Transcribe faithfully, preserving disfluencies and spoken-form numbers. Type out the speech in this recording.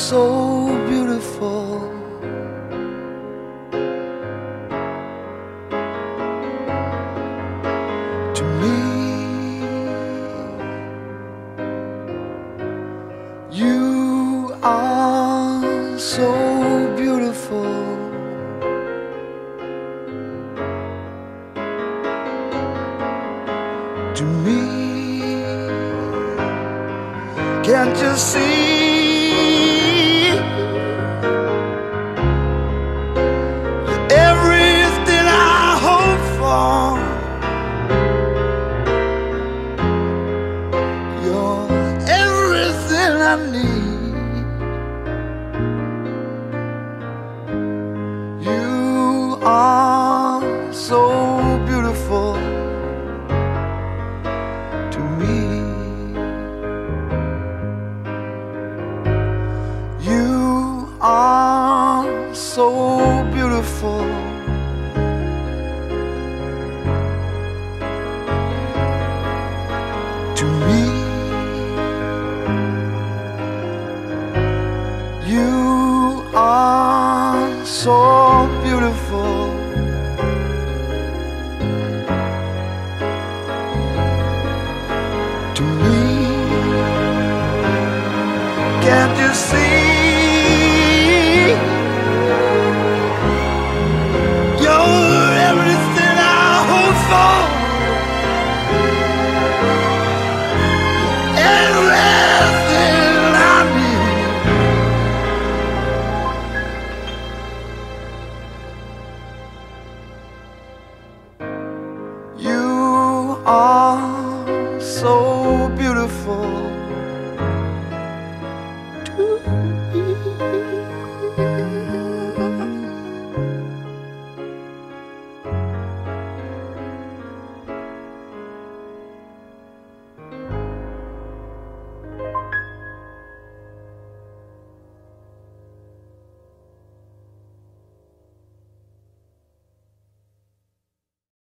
so beautiful. To me, you are so beautiful. To me, can't you see? You're everything I hope for. You're everything I need. You are so beautiful to me. You are so beautiful. To me, you are so beautiful. To me, can't you see? You're everything I hope for. Everything I need. You are so beautiful.